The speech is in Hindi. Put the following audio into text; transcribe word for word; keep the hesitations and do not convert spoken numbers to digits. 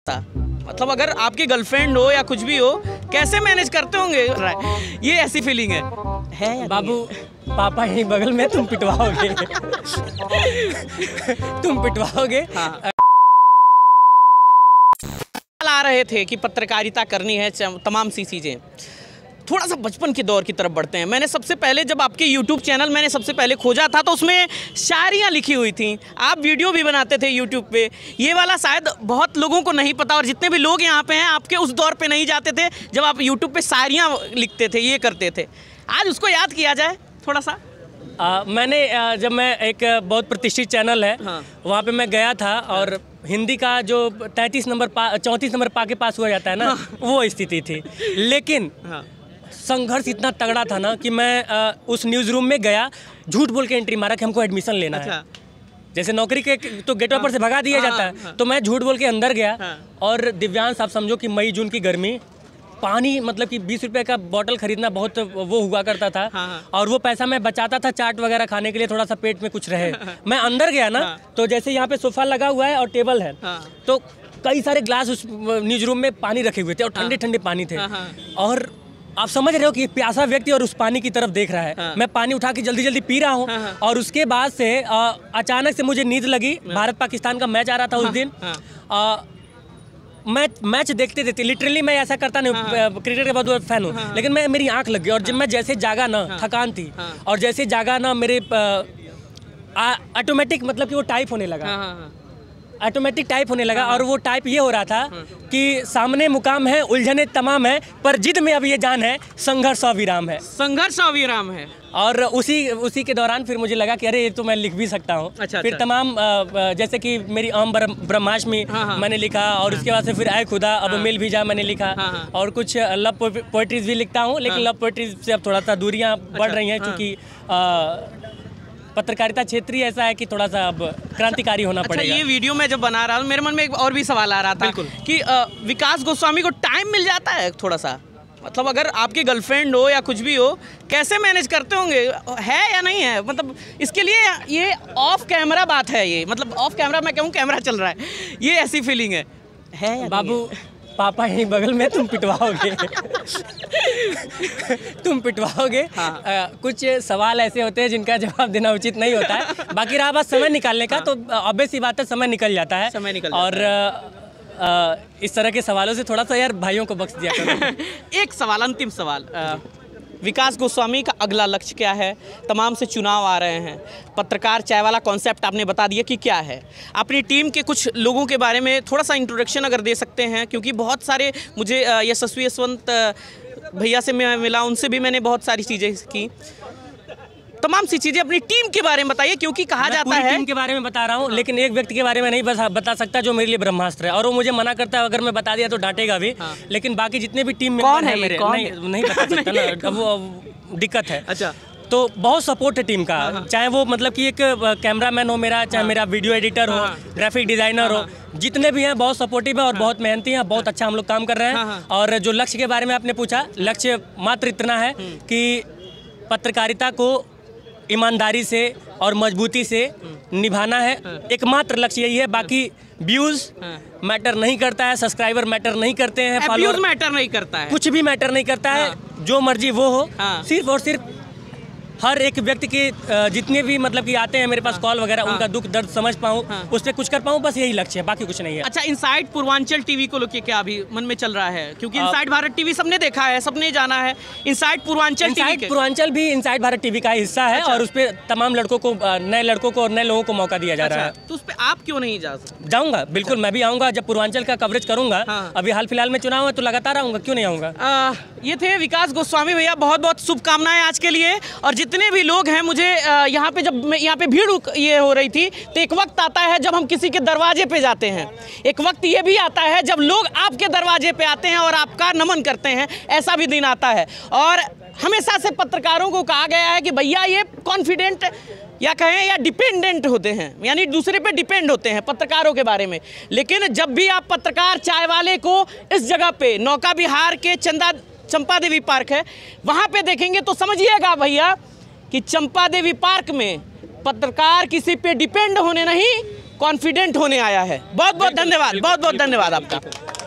मतलब अगर आपकी गर्लफ्रेंड हो या कुछ भी हो, कैसे मैनेज करते होंगे? ये ऐसी फीलिंग है, है बाबू पापा यहीं बगल में, तुम पिटवाओगे तुम पिटवाओगे। हाँ। आ रहे थे कि पत्रकारिता करनी है, तमाम सी चीज़ें। थोड़ा सा बचपन के दौर की तरफ बढ़ते हैं। मैंने सबसे पहले जब आपके यूट्यूब चैनल मैंने सबसे पहले खोजा था तो उसमें शायरियाँ लिखी हुई थी, आप वीडियो भी बनाते थे यूट्यूब पे। ये वाला शायद बहुत लोगों को नहीं पता, और जितने भी लोग यहाँ पे हैं आपके उस दौर पे नहीं जाते थे जब आप यूट्यूब पे शायरियाँ लिखते थे, ये करते थे। आज उसको याद किया जाए थोड़ा सा। आ, मैंने आ, जब मैं एक बहुत प्रतिष्ठित चैनल है, हाँ। वहाँ पे मैं गया था, और हाँ। हिंदी का जो तैंतीस नंबर पा चौंतीस नंबर पा के पास हुआ जाता है ना, हाँ। वो स्थिति थी। लेकिन हाँ। संघर्ष इतना तगड़ा था ना कि मैं आ, उस न्यूज़ रूम में गया, झूठ बोल के एंट्री मारा कि हमको एडमिशन लेना अच्छा। है। जैसे नौकरी के तो गेट हाँ। पर से भगा दिया हाँ। जाता है, हाँ। तो मैं झूठ बोल के अंदर गया हाँ। और दिव्यांश, आप समझो कि मई जून की गर्मी, पानी मतलब कि बीस रुपए का बोतल खरीदना बहुत वो हुआ करता था हाँ। और वो पैसा मैं बचाता था चाट वगैरह खाने के लिए, थोड़ा सा पेट में कुछ रहे। मैं अंदर गया ना हाँ। तो जैसे यहाँ पे सोफा लगा हुआ है और टेबल है हाँ। तो कई सारे ग्लास उस न्यूज रूम में पानी रखे हुए थे और ठंडे ठंडे पानी थे हाँ। और आप समझ रहे हो कि प्यासा व्यक्ति और उस पानी की तरफ देख रहा है हाँ। मैं पानी उठा के जल्दी जल्दी पी रहा हूँ हाँ। और उसके बाद से आ, अचानक से मुझे नींद लगी। भारत पाकिस्तान का मैच आ रहा था उस दिन। मैच मैच देखते देखते लिटरली मैं ऐसा करता नहीं, हाँ। क्रिकेट के बहुत फैन हूँ हाँ। लेकिन मैं मेरी आंख लग गई, और जब मैं जैसे जागा ना हाँ। थकान थी हाँ। और जैसे जागा ना मेरे ऑटोमेटिक मतलब कि वो टाइप होने लगा हाँ। ऑटोमेटिक टाइप होने लगा हाँ। और वो टाइप ये हो रहा था हाँ। कि सामने मुकाम है, उलझने तमाम है, पर जिद में अब ये जान है, संघर्ष अविराम है, संघर्ष अविराम है। और उसी उसी के दौरान फिर मुझे लगा कि अरे ये तो मैं लिख भी सकता हूँ। अच्छा, फिर अच्छा। तमाम जैसे कि मेरी आम ब्रह्माष्टमी हाँ, हाँ। मैंने लिखा, और हाँ। उसके बाद से फिर आए खुदा अब हाँ। मिल भी जा मैंने लिखा हाँ, हाँ। और कुछ लव पोएट्रीज भी लिखता हूँ, लेकिन हाँ। लव पोएट्रीज से अब थोड़ा सा दूरियाँ अच्छा। बढ़ रही हैं, चूँकि पत्रकारिता क्षेत्रीय ऐसा है कि थोड़ा सा अब क्रांतिकारी होना अच्छा, पड़ेगा। ये वीडियो मैं जब बना रहा हूँ, मेरे मन में एक और भी सवाल आ रहा था कि आ, विकास गोस्वामी को टाइम मिल जाता है थोड़ा सा? मतलब अगर आपकी गर्लफ्रेंड हो या कुछ भी हो, कैसे मैनेज करते होंगे, है या नहीं है? मतलब इसके लिए ये ऑफ कैमरा बात है, ये मतलब ऑफ कैमरा मैं कहूँ, कैमरा चल रहा है, ये ऐसी फीलिंग है, है या बाबू पापा यहीं बगल में, तुम पिटवाओगे तुम पिटवाओगे हाँ। आ, कुछ सवाल ऐसे होते हैं जिनका जवाब देना उचित नहीं होता है। बाकी रहा बात समय निकालने का हाँ। तो ऑब्वियस सी बात है, समय निकल जाता है, समय निकल और जाता है। आ, इस तरह के सवालों से थोड़ा सा यार भाइयों को बख्श दिया करो। एक सवाल, अंतिम सवाल, आ, विकास गोस्वामी का अगला लक्ष्य क्या है? तमाम से चुनाव आ रहे हैं, पत्रकार चाय वाला कॉन्सेप्ट आपने बता दिया कि क्या है। अपनी टीम के कुछ लोगों के बारे में थोड़ा सा इंट्रोडक्शन अगर दे सकते हैं, क्योंकि बहुत सारे मुझे यशस्वी यशवंत भैया से मैं मिला, उनसे भी मैंने बहुत सारी चीज़ें की, तमाम सी चीजें अपनी टीम के बारे में बताइए, क्योंकि कहा जाता है टीम के बारे में बता रहा हूँ, लेकिन एक व्यक्ति के बारे में नहीं बता सकता जो मेरे लिए ब्रह्मास्त्र है, और वो मुझे मना करता है, अगर मैं बता दिया तो डांटेगा भी हाँ। लेकिन बाकी जितने भी टीम मेंबर हैं मेरे, नहीं नहीं बता सकता ना, अब वो दिक्कत है। अच्छा, तो बहुत सपोर्ट है टीम का, चाहे वो मतलब कि एक कैमरामैन हो मेरा, चाहे मेरा वीडियो एडिटर हो, ग्राफिक डिजाइनर हो, जितने भी हैं बहुत सपोर्टिव है और बहुत मेहनती हैं, बहुत अच्छा हम लोग काम कर रहे हैं। और जो लक्ष्य के बारे में आपने पूछा, लक्ष्य मात्र इतना है कि पत्रकारिता को ईमानदारी से और मजबूती से निभाना है, एकमात्र लक्ष्य यही है। बाकी व्यूज मैटर नहीं करता है, सब्सक्राइबर मैटर नहीं करते हैं, फॉलोअर मैटर नहीं करता है, कुछ भी मैटर नहीं करता है, जो मर्जी वो हो, सिर्फ और सिर्फ हर एक व्यक्ति के जितने भी मतलब कि आते हैं मेरे पास कॉल वगैरह हाँ। उनका दुख दर्द समझ पाऊँ हाँ। उस पर कुछ कर पाऊँ, बस यही लक्ष्य है, बाकी कुछ नहीं है। अच्छा, इनसाइड पूर्वांचल टीवी को लेकर क्या अभी मन में चल रहा है? क्योंकि इनसाइड भारत टीवी सबने देखा है, सबने जाना है, इनसाइड पूर्वांचल टीवी, पूर्वांचल भी इनसाइड भारत टीवी का हिस्सा है। अच्छा। और उस पर तमाम लड़कों को, नए लड़कों को और नए लोगों को मौका दिया जा रहा है, तो उस पर आप क्यों नहीं जा सकते? जाऊँगा, बिल्कुल मैं भी आऊँगा, जब पूर्वांचल का कवरेज करूँगा। अभी हाल फिलहाल में चुनाव है तो लगातार आऊँगा, क्यों नहीं आऊँगा। ये थे विकास गोस्वामी भैया, बहुत बहुत शुभकामनाएं आज के लिए। और जितने भी लोग हैं, मुझे यहाँ पे जब यहाँ पे भीड़ ये हो रही थी, तो एक वक्त आता है जब हम किसी के दरवाजे पे जाते हैं, एक वक्त ये भी आता है जब लोग आपके दरवाजे पे आते हैं और आपका नमन करते हैं, ऐसा भी दिन आता है। और हमेशा से पत्रकारों को कहा गया है कि भैया ये कॉन्फिडेंट या कहें या डिपेंडेंट होते हैं, यानी दूसरे पे डिपेंड होते हैं पत्रकारों के बारे में। लेकिन जब भी आप पत्रकार चाय वाले को इस जगह पे नौका विहार के चंदा चंपा देवी पार्क है, वहाँ पे देखेंगे तो समझिएगा भैया कि चंपा देवी पार्क में पत्रकार किसी पे डिपेंड होने नहीं, कॉन्फिडेंट होने आया है। बहुत बहुत धन्यवाद, बहुत बहुत धन्यवाद आपका।